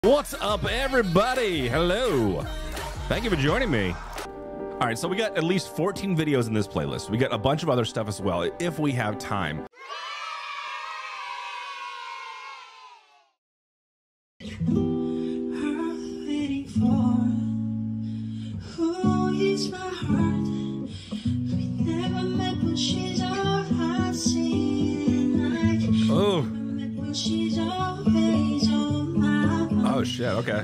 What's up, everybody? Hello. Thank you for joining me. All right, so we got at least 14 videos in this playlist. We got a bunch of other stuff as well, if we have time. Oh shit, okay.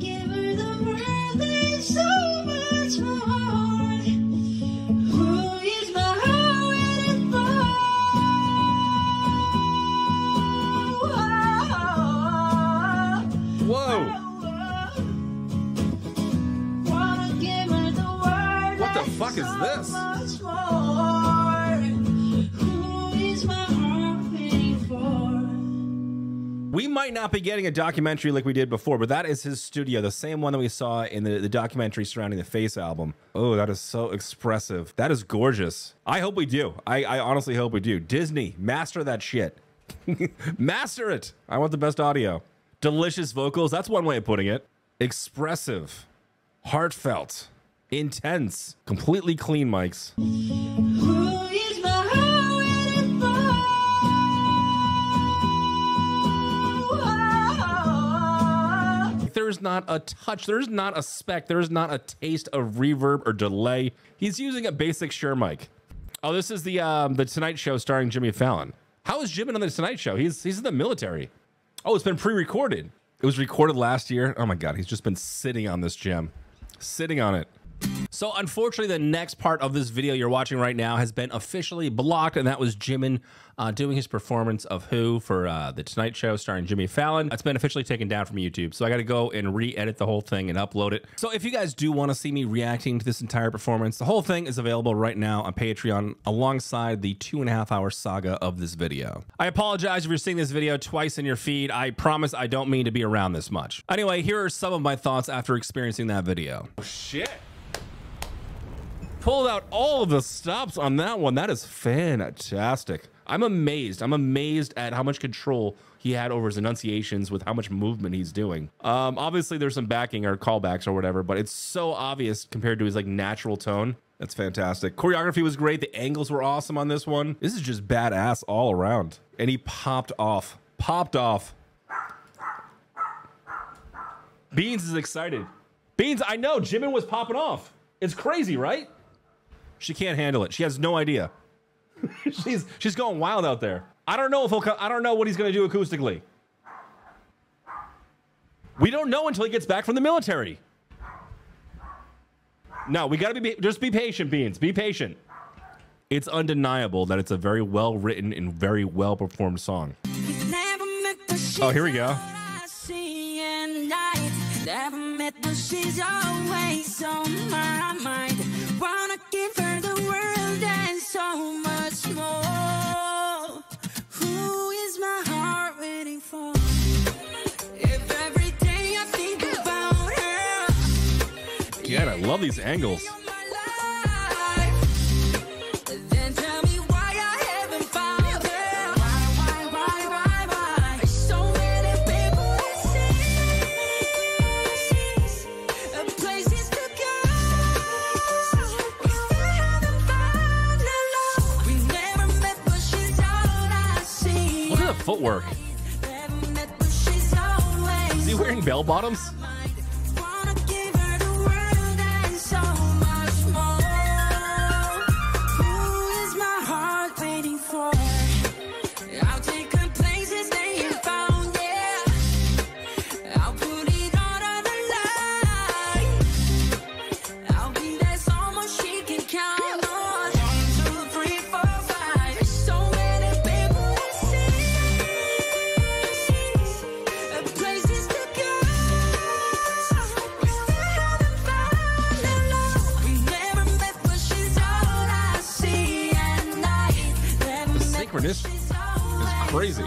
Whoa! What the fuck is this? We might not be getting a documentary like we did before, but that is his studio, the same one that we saw in the documentary surrounding the Face album. Oh, that is so expressive. That is gorgeous. I hope we do. I honestly hope we do. Disney, master that shit. Master it. I want the best audio. Delicious vocals. That's one way of putting it. Expressive, heartfelt, intense, completely clean mics. There's not a touch, there's not a speck, there's not a taste of reverb or delay. He's using a basic Shure mic. Oh, this is the Tonight Show starring Jimmy Fallon. How is Jimmy on the Tonight Show? He's in the military. Oh, it's been pre-recorded. It was recorded last year. Oh my God, he's just been sitting on this gem. Sitting on it. So unfortunately, the next part of this video you're watching right now has been officially blocked, and that was Jimin doing his performance of Who for the Tonight Show starring Jimmy Fallon. That's been officially taken down from YouTube, so I got to go and re-edit the whole thing and upload it. So if you guys do want to see me reacting to this entire performance, the whole thing is available right now on Patreon alongside the 2.5-hour saga of this video. I apologize if you're seeing this video twice in your feed. I promise I don't mean to be around this much. Anyway, here are some of my thoughts after experiencing that video. Oh, shit. Pulled out all of the stops on that one. That is fantastic. I'm amazed. I'm amazed at how much control he had over his enunciations with how much movement he's doing. Obviously there's some backing or callbacks or whatever, but it's so obvious compared to his like natural tone. That's fantastic. Choreography was great. The angles were awesome on this one. This is just badass all around. And he popped off. Popped off. Beans is excited. Beans, I know, Jimin was popping off. It's crazy, right? She can't handle it. She has no idea. she's going wild out there. I don't know if I don't know what he's going to do acoustically. We don't know until he gets back from the military. No, we got to just be patient, Beans. Be patient. It's undeniable that it's a very well written and very well performed song. Oh, here we go. Never met, but she's always on my mind. Wanna give her the world and so much more. Who is my heart waiting for? If every day I think about her. Yeah, I love these angles. Footwork. Is he wearing bell bottoms? This is crazy.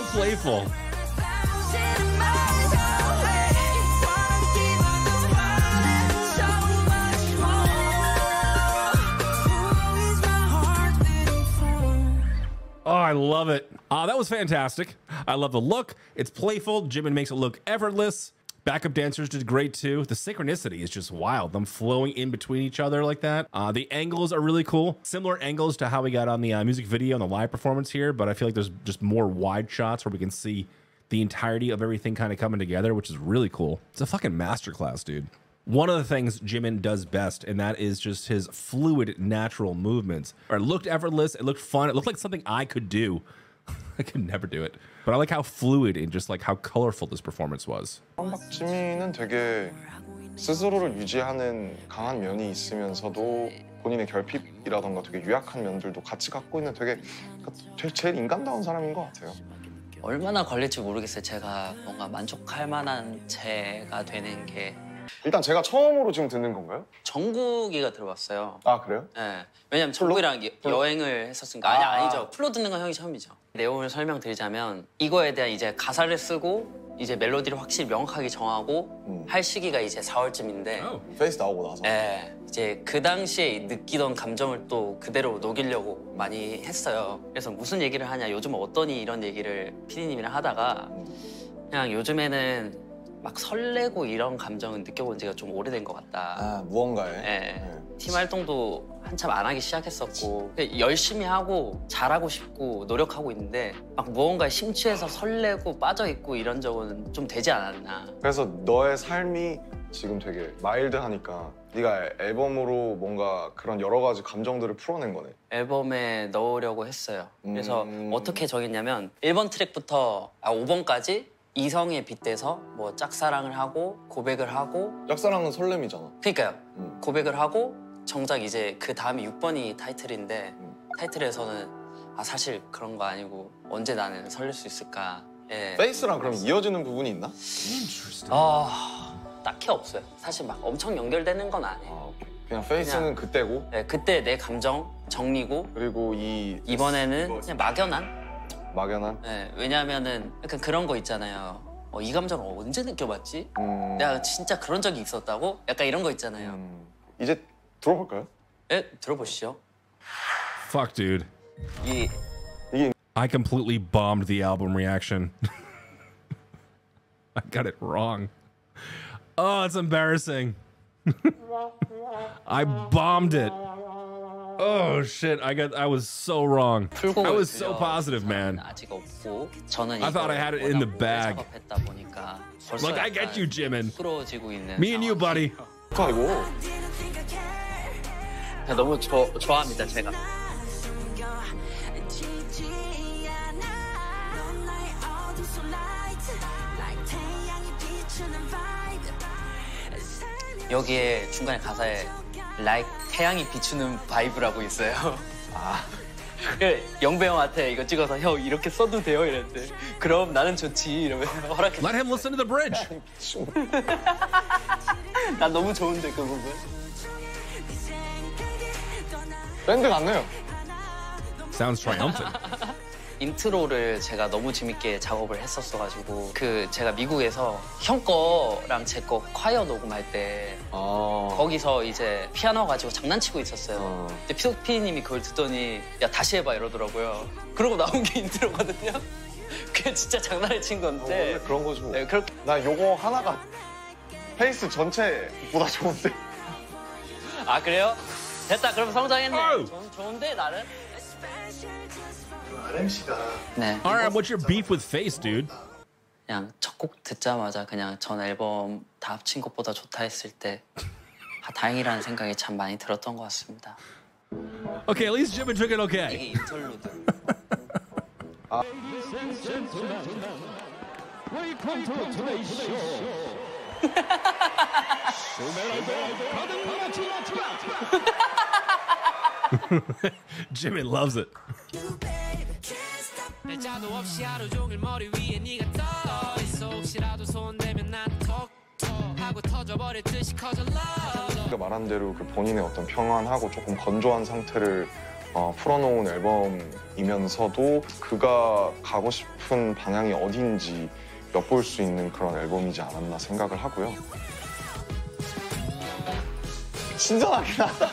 playful. Oh, I love it. That was fantastic. I love the look. It's playful. Jimin makes it look effortless. Backup dancers did great too. The synchronicity is just wild. Them flowing in between each other like that. The angles are really cool. Similar angles to how we got on the music video and the live performance here, but I feel like there's just more wide shots where we can see the entirety of everything kind of coming together, which is really cool. It's a fucking masterclass, dude. One of the things Jimin does best, and that is just his fluid, natural movements. It looked effortless. It looked fun. It looked like something I could do. I could never do it. But I like how fluid and just like how colorful this performance was. 지민은 되게 스스로를 유지하는 강한 면이 있으면서도 본인의 결핍이라던가 되게 유약한 면들도 같이 갖고 있는 되게 제일 인간다운 사람인 것 같아요. 얼마나 걸릴지 모르겠어요. 제가 뭔가 만족할 만한 제가 되는 게. 일단 제가 처음으로 지금 듣는 건가요? 정국이가 들어봤어요. 아 그래요? 네. 왜냐면 정국이랑 여행을 했었으니까. 아니죠. 플로 듣는 건 형이 처음이죠. 내용을 설명드리자면 이거에 대한 이제 가사를 쓰고 이제 멜로디를 확실히 명확하게 정하고 할 시기가 이제 4월쯤인데 페이스 나오고 나서 네. 이제 그 당시에 느끼던 감정을 또 그대로 녹이려고 많이 했어요. 그래서 무슨 얘기를 하냐, 요즘 어떠니 이런 얘기를 피디님이랑 하다가 그냥 요즘에는 막 설레고 이런 감정은 느껴본 지가 좀 오래된 것 같다. 아, 무언가에? 네. 팀 활동도 한참 안 하기 시작했었고 열심히 하고 잘하고 싶고 노력하고 있는데 막 무언가에 심취해서 설레고 빠져있고 이런 적은 좀 되지 않았나. 그래서 너의 삶이 지금 되게 마일드하니까 네가 앨범으로 뭔가 그런 여러 가지 감정들을 풀어낸 거네. 앨범에 넣으려고 했어요. 그래서 어떻게 정했냐면 1번 트랙부터 5번까지 이성에 빗대서 뭐 짝사랑을 하고 고백을 하고 짝사랑은 설렘이잖아. 그러니까요. 고백을 하고 정작 이제 그 다음에 6번이 타이틀인데 타이틀에서는 사실 그런 거 아니고 언제 나는 설렐 수 있을까. 예. 페이스랑 그럼 이어지는 부분이 있나? 딱히 없어요. 사실 막 엄청 연결되는 건 아니에요. 오케이. 그냥 페이스는 그때고 네, 그때 내 감정 정리고 그리고 이번에는 그냥 막연한? 막연한? 네, 왜냐하면은 약간 그런 거 있잖아요. 이 감정을 언제 느껴봤지? 내가 진짜 그런 적이 있었다고? 약간 이런 거 있잖아요. 이제 들어볼까요? 네, 들어보시죠. Fuck, dude. 이게 I completely bombed the album reaction. I got it wrong. Oh, it's embarrassing. I bombed it. Oh shit! I was so wrong. I was so positive, man. 아직 없고 저는 I thought I had it in the bag. 작업했다 보니까 Look, I get you, Jimin. 부끄러워지고 있는. Me and you, buddy. 아이고. 너무 좋아합니다, 제가. 여기에 중간에 가사에 like 태양이 비추는 바이브라고 있어요. 영배 형한테 이거 찍어서 형 이렇게 써도 돼요? 이랬는데 그럼 나는 좋지 이러면서 허락해. Let him listen to the bridge. 난 너무 좋은데 그 부분. 밴드 같네요. Sounds triumphant. 인트로를 제가 너무 재밌게 작업을 했었어가지고 제가 미국에서 형 거랑 제 거 콰이어 녹음할 때 거기서 이제 피아노 가지고 장난치고 있었어요. 근데 피디님이 그걸 듣더니 야 다시 해봐 이러더라고요. 그러고 나온 게 인트로거든요. 그게 진짜 장난을 친 건데. 원래 그런 거지 뭐. 네, 그렇게. 나 요거 하나가 페이스 전체보다 좋은데. 아 그래요? 됐다. 그럼 성장했네. 좋은데 나는. 네. Alright, what's your beef with Face, dude? 그냥 첫 곡 듣자마자 그냥 전 앨범 다 합친 것보다 좋다 했을 때 다행이라는 생각이 참 많이 들었던 것 같습니다. Okay, at least Jimin took it okay. 이게 인터루드. Jimin loves it. 그가 말한 대로 그 본인의 어떤 평안하고 조금 건조한 상태를 풀어놓은 앨범이면서도 그가 가고 싶은 방향이 어딘지 엿볼 수 있는 그런 앨범이지 않았나 생각을 하고요. 신선하긴 하다.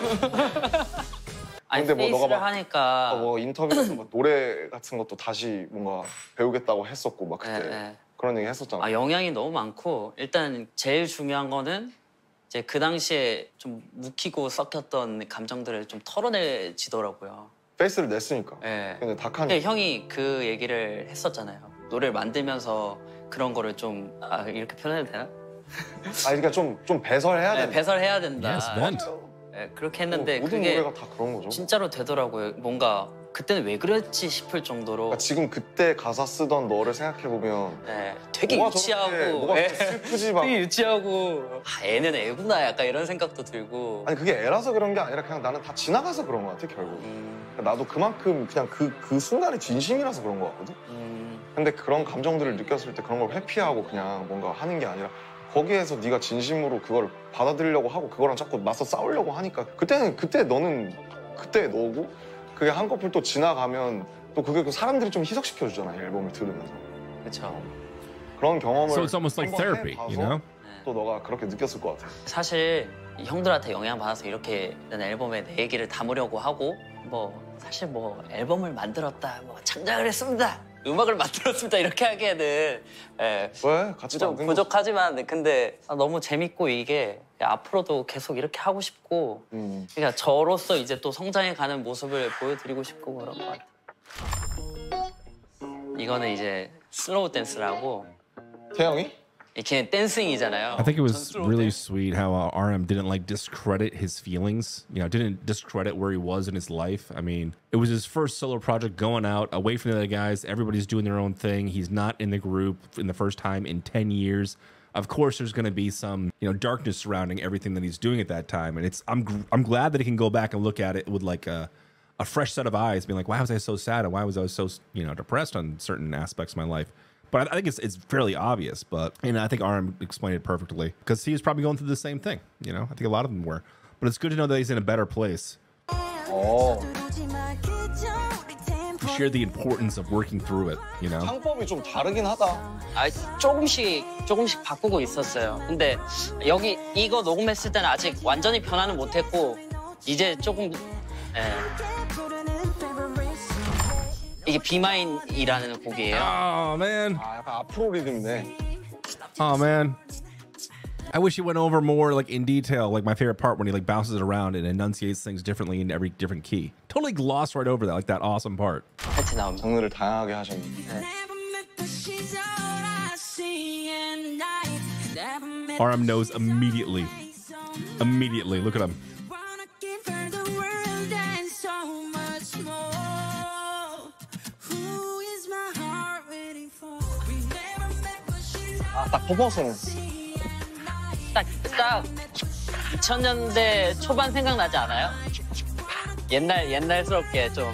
아니, 근데 뭐 너가 페이스를 막 하니까 뭐 인터뷰에서 뭐 노래 같은 것도 다시 뭔가 배우겠다고 했었고 막 그때 네. 그런 얘기 했었잖아. 영향이 너무 많고 일단 제일 중요한 거는 이제 그 당시에 좀 묵히고 썩혔던 감정들을 좀 털어내지더라고요. 페이스를 냈으니까. 예. 근데 다칸이 근데 형이 그 얘기를 했었잖아요. 노래를 만들면서 그런 거를 좀 이렇게 표현해도 되나? 그러니까 좀 배설해야 네, 된다. 배설해야 된다. Yes, vent. 예, 그렇게 했는데 모든 그게 노래가 다 그런 거죠. 진짜로 되더라고요. 뭔가 그때는 왜 그랬지 싶을 정도로 그러니까 지금 그때 가사 쓰던 너를 생각해 보면 되게 유치하고 뭐가 저렇게 슬프지 막. 되게 유치하고 애는 애구나 약간 이런 생각도 들고 아니 그게 애라서 그런 게 아니라 그냥 나는 다 지나가서 그런 것 같아 결국. 그러니까 나도 그만큼 그냥 그 순간이 진심이라서 그런 것 같거든. 근데 그런 감정들을 느꼈을 때 그런 걸 회피하고 그냥 뭔가 하는 게 아니라 거기에서 네가 진심으로 그걸 받아들이려고 하고 그거랑 자꾸 맞서 싸우려고 하니까 그때 너는 그때 너고 그게 한꺼풀 또 지나가면 또 그게 그 사람들이 좀 희석시켜 주잖아 이 앨범을 들으면서. 그렇죠. 그런 경험을 So it's almost like 한번 therapy, 해봐서 you know? 또 너가 그렇게 느꼈을 것 같아. 사실 이 형들한테 영향받아서 이렇게 난 앨범에 내 얘기를 담으려고 하고 사실 앨범을 만들었다 창작을 했습니다 음악을 만들었습니다 이렇게 하기에는 왜? 같이 좀 만든 부족하지만 근데 너무 재밌고 이게 앞으로도 계속 이렇게 하고 싶고 그러니까 저로서 이제 또 성장해가는 모습을 보여드리고 싶고 그런 것 같아요. 이거는 이제 슬로우 댄스라고 태영이? 이렇게 댄싱이잖아요. I think it was really sweet how RM didn't like discredit his feelings, didn't discredit where he was in his life. I mean, it was his first solo project going out away from the other guys. Everybody's doing their own thing. He's not in the group in the first time in 10 years. Of course, there's going to be some, darkness surrounding everything that he's doing at that time. And I'm glad that he can go back and look at it with like a fresh set of eyes, being like, why was I so sad? And why was I so, depressed on certain aspects of my life? But I think it's fairly obvious. But I think RM explained it perfectly because he was probably going through the same thing. I think a lot of them were. But it's good to know that he's in a better place. 어. To share the importance of working through it. 창법이 좀 다르긴 하다. 조금씩 바꾸고 있었어요. 근데 이거 녹음했을 때는 아직 완전히 변화는 못했고 이제 조금 이게 비마인이라는 곡이에요. Oh man. 약간 앞으로 리듬이네. Oh man. I wish he went over more like in detail, like my favorite part when he like bounces it around and enunciates things differently in every different key. Totally glossed right over that, like that awesome part. 하트 나옵니다. 장르를 다양하게 하셨네. RM knows immediately. Immediately. Look at him. 딱 퍼포먼스는 딱 2000년대 초반 생각나지 않아요? 옛날스럽게 좀.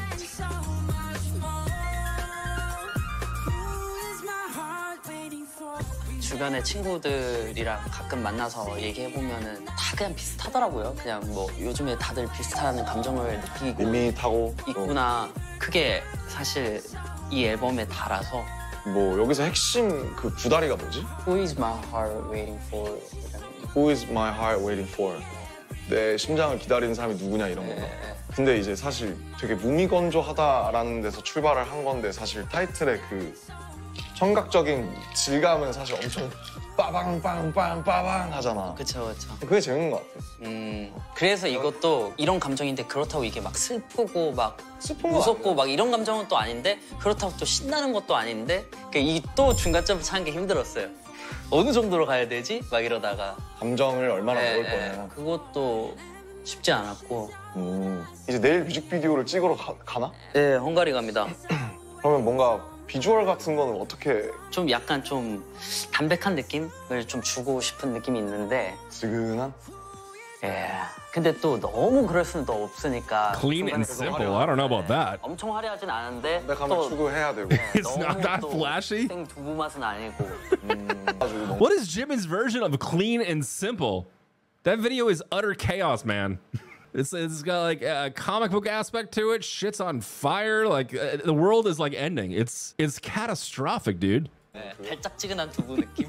주변의 친구들이랑 가끔 만나서 얘기해보면은 다 그냥 비슷하더라고요. 그냥 요즘에 다들 비슷한 감정을 느끼고 밋밋하고 있구나. 그게 사실 이 앨범에 달아서 여기서 핵심 그 구다리가 뭐지? Who is my heart waiting for? Who is my heart waiting for? 내 심장을 기다리는 사람이 누구냐 이런 건가. 근데 이제 사실 되게 무미건조하다라는 데서 출발을 한 건데 사실 타이틀의 그 청각적인 질감은 사실 엄청 빠방빵빵빠방 하잖아. 그쵸. 그게 재밌는 것 같아. 그래서 이것도 이런 감정인데 그렇다고 이게 막 슬프고 막 슬픈 거 무섭고 막 이런 감정은 또 아닌데 그렇다고 또 신나는 것도 아닌데 이 또 중간점을 찾는 게 힘들었어요. 어느 정도로 가야 되지? 막 이러다가 감정을 얼마나 넣을 거냐. 그것도 쉽지 않았고. 이제 내일 뮤직비디오를 찍으러 가나? 네, 헝가리 갑니다. 그러면 뭔가 비주얼 같은 거는 어떻게 좀 약간 좀 담백한 느낌을 좀 주고 싶은 느낌이 있는데 지근한? 근데 또 너무 그럴 수는 또 없으니까 Clean and simple. I don't know about that. 엄청 화려하진 않은데 담백하면 또 추구해야 되고. It's not that flashy. 생두부 맛은 아니고. What is Jimin's version of clean and simple? That video is utter chaos, man. It's got like a comic book aspect to it. Shit's on fire. Like the world is like ending. It's catastrophic, dude. 네, 달짝지근한 두부 느낌.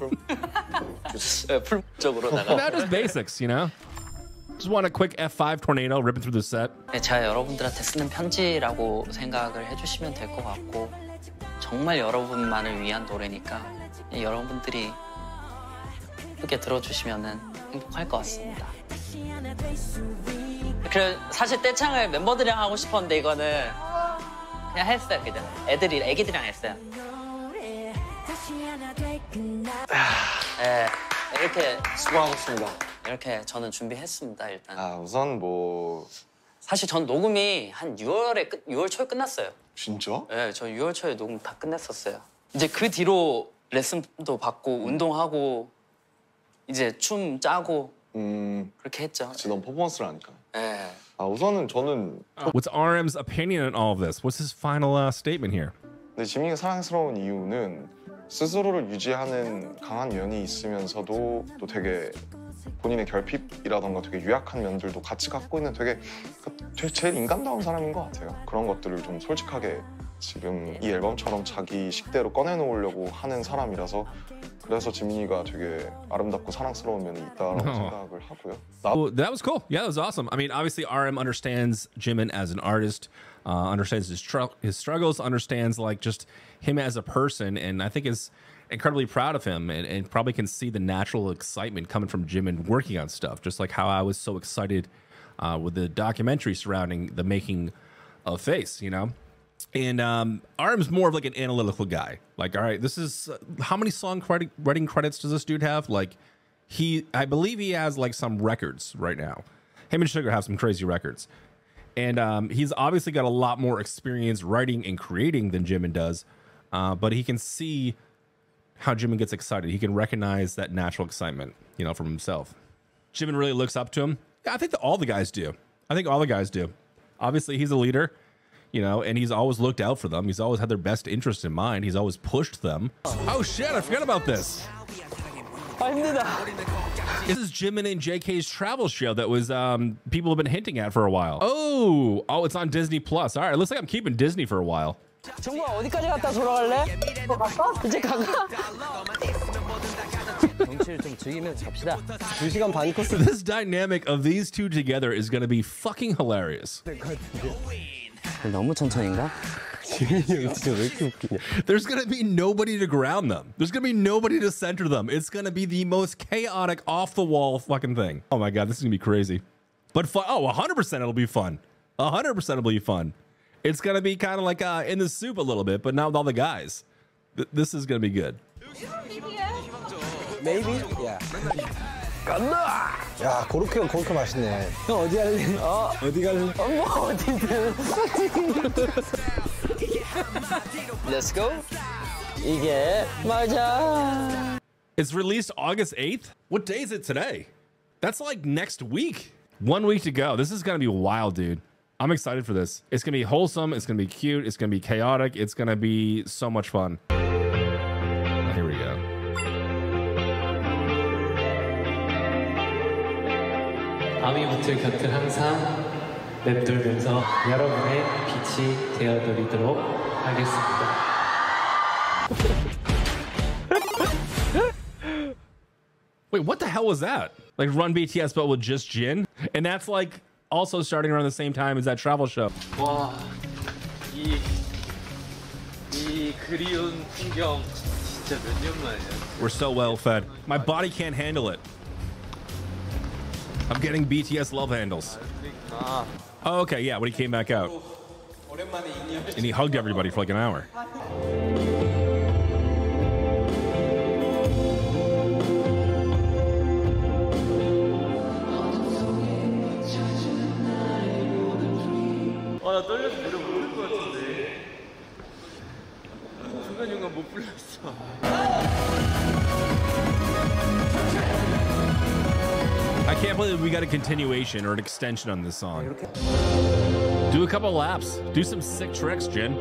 풀적으로 나가. Not just basics, you know. Just want a quick F5 tornado ripping through the set. 제가 여러분들한테 쓰는 편지라고 생각을 해주시면 될 것 같고 정말 여러분만을 위한 노래니까 여러분들이 예쁘게 들어주시면 행복할 것 같습니다. 그래 사실 떼창을 멤버들이랑 하고 싶었는데 이거는 그냥 했어요. 그냥 애기들이랑 했어요. 네, 이렇게 수고하셨습니다. 이렇게 저는 준비했습니다. 일단 우선 뭐 사실 전 녹음이 한 6월 초에 끝났어요. 진짜? 네, 저 6월 초에 녹음 다 끝냈었어요. 이제 그 뒤로 레슨도 받고 운동하고 이제 춤 짜고 그렇게 했죠. 그치, 넌 퍼포먼스를 하니까. 네. 우선은 저는 What's RM's opinion on all of this? What's his final statement here? 근데 지민이가 사랑스러운 이유는 스스로를 유지하는 강한 면이 있으면서도 또 되게 본인의 결핍이라던가 되게 유약한 면들도 같이 갖고 있는 되게 제일 인간다운 사람인 것 같아요. 그런 것들을 좀 솔직하게 지금 이 앨범처럼 자기 식대로 꺼내놓으려고 하는 사람이라서 그래서 지민이가 되게 아름답고 사랑스러운 면이 있다라고 생각을 하고요. Well, that was cool. Yeah, that was awesome. I mean, obviously, RM understands Jimin as an artist, understands his struggles, understands like just him as a person, and I think is incredibly proud of him, and probably can see the natural excitement coming from Jimin working on stuff, just like how I was so excited with the documentary surrounding the making of Face, you know. And RM's more of like an analytical guy. Like, all right, this is how many writing credits does this dude have? Like, I believe he has like some records right now. Him and Sugar have some crazy records, and he's obviously got a lot more experience writing and creating than Jimin does. But he can see how Jimin gets excited. He can recognize that natural excitement, you know, from himself. Jimin really looks up to him. Yeah, I think that all the guys do. I think all the guys do. Obviously, he's a leader. You know, and he's always looked out for them. He's always had their best interest in mind. He's always pushed them. Oh shit, I forgot about this. This is Jimin and JK's travel show that was people have been hinting at for a while. Oh, it's on Disney Plus. All right, looks like I'm keeping Disney for a while. 정국아 어디까지 갔다 돌아갈래? 이제 가가? 정치를 좀 즐기면서 갑시다. 2시간 반 코스. This dynamic of these two together is going to be fucking hilarious. 너무 천천히인가? 지민이 형 진짜 왜 이렇게 웃기냐? There's going to be nobody to ground them. There's going to be nobody to center them. It's going to be the most chaotic, off-the-wall fucking thing. Oh my God, this is going to be crazy. But fun. Oh, 100% it'll be fun. 100% it'll be fun. It's going to be kind of like in the soup a little bit, but not with all the guys. This is going to be good. Maybe? Yeah. 간다! 야, 고로케가 고로케 맛있네. 형 어디 갈래? 어디 갈래? 뭐 어디든. Let's go. 이게 맞아. It's released August 8th? What day is it today? That's like next week. 1 week to go. This is going to be wild, dude. I'm excited for this. It's going to be wholesome. It's going to be cute. It's going to be chaotic. It's going to be so much fun. Here we go. 밤이 붙을 곁을 항상 맴돌면서 여러분의 빛이 되어드리도록 하겠습니다. Wait, what the hell was that? Like Run BTS but with just Jin? And that's like also starting around the same time as that travel show. 와, 이 그리운 풍경 진짜 몇 년 만이야. We're so well fed. My body can't handle it. I'm getting BTS love handles. Oh, okay, yeah, when he came back out. And he hugged everybody for like an hour. 나 떨려서 노래 부를 것 같은데 중간중간 못 불렀어. I can't believe we got a continuation or an extension on this song. Do a couple laps. Do some sick tricks, Jin.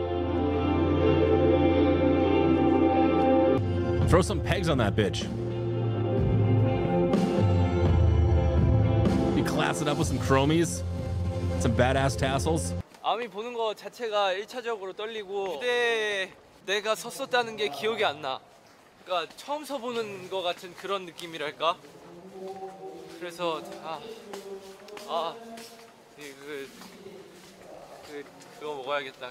Throw some pegs on that bitch. You class it up with some chromies. Some badass tassels. 아미 보는 거 자체가 1차적으로 떨리고 무대에 내가 섰었다는 게 기억이 안 나. 그러니까 처음 서보는 거 같은 그런 느낌이랄까? 그래서 그거 먹어야겠다.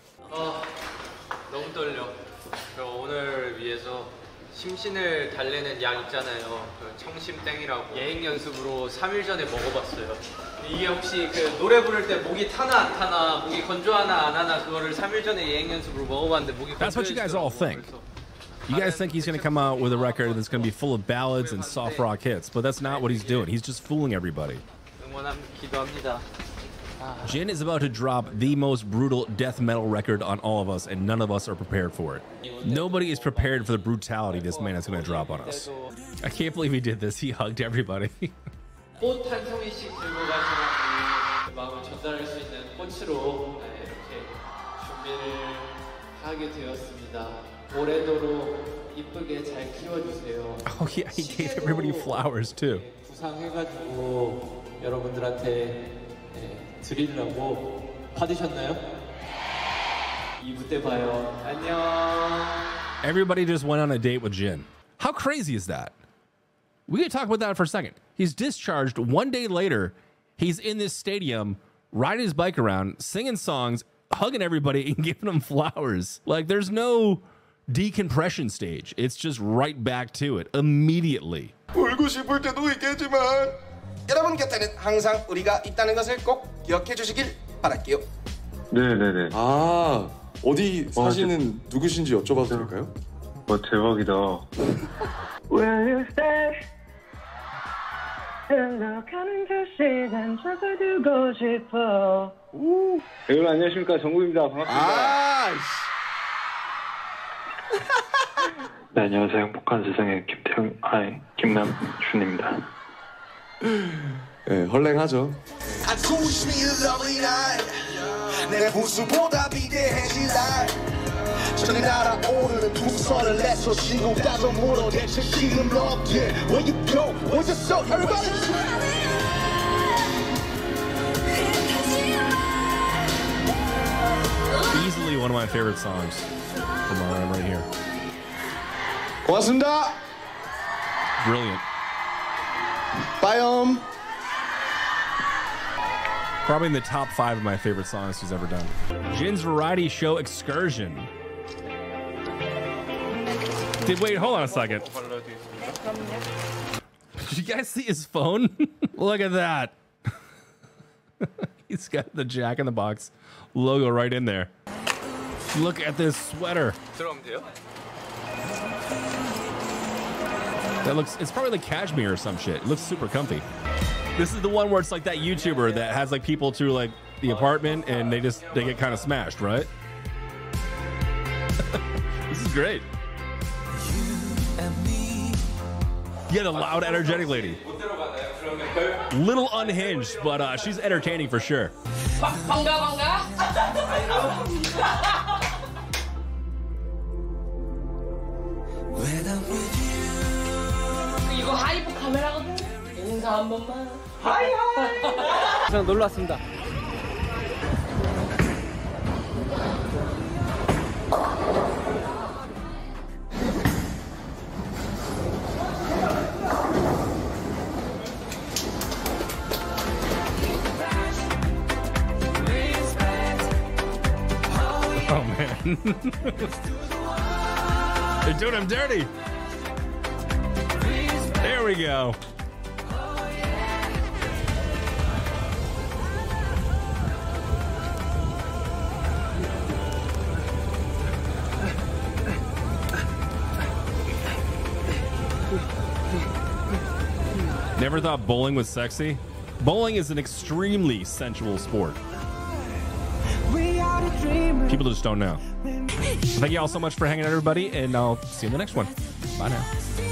너무 떨려. 오늘 위해서 심신을 달래는 약 있잖아요. 그 청심땡이라고 예행 연습으로 3일 전에 먹어봤어요. 이게 혹시 그 노래 부를 때 목이 타나 안 타나, 목이 건조하나 안 하나 그거를 3일 전에 예행 연습으로 먹어봤는데 목이 That's what you guys all think. You guys think he's going to come out with a record that's going to be full of ballads and soft rock hits, but that's not what he's doing. He's just fooling everybody. 기도합니다. Jin is about to drop the most brutal death metal record on all of us, and none of us are prepared for it. Nobody is prepared for the brutality this man is going to drop on us. I can't believe he did this. He hugged everybody. 꽃 한 송이씩 들고 간 사람이 마음을 전달할 수 있는 꽃으로 이렇게 준비를 하게 되었습니다. 올해도록 이쁘게 잘 키워주세요. Oh yeah, he gave everybody flowers too. 구상해가지고 여러분들한테 드리려고 받으셨나요? 2부 때 봐요. 안녕. Everybody just went on a date with Jin. How crazy is that? We could talk about that for a second. He's discharged. One day later, he's in this stadium, riding his bike around, singing songs, hugging everybody, and giving them flowers. Like, there's no decompression stage. It's just right back to it immediately. 울고 싶을 때도 있겠지만 여러분 곁에는 항상 우리가 있다는 것을 꼭 기억해 주시길 바랄게요. 네네네. 아, 어디 사시는 누구신지 여쭤봐도 될까요? 와, 대박이다. Will you stay? 흘러가는 그 시간 잡아두고 싶어. 여러분 안녕하십니까, 정국입니다. 반갑습니다. 네, 안녕하세요. 행복한 세상의 김남준입니다. 네, 헐랭하죠. 내 부수보다 비대해질 날 저기 날아오르는 풍선을 내서 신고 가서 물어 대체 지금 어디에 Where you go? Where's your soul? Everybody Easily one of my favorite songs from RM right here. 고맙습니다. Brilliant. Bye. Probably in the top 5 of my favorite songs he's ever done. Jin's variety show excursion. Wait, hold on a second. Did you guys see his phone? Look at that. He's got the Jack in the Box logo right in there. Look at this sweater. That looks, it's probably like cashmere or some shit. It looks super comfy. This is the one where it's like that YouTuber that has like people to like the apartment and they get kind of smashed, right? This is great. Yeah, the loud, energetic lady. Little unhinged, but she's entertaining for sure. 이거 하이브 카메라거든. 인사 한 번만. 하이. 그냥 놀러 왔습니다. Oh man. They're doing him dirty. There we go. Never thought bowling was sexy? Bowling is an extremely sensual sport. People just don't know. Thank you all so much for hanging out, everybody, and I'll see you in the next one. Bye now.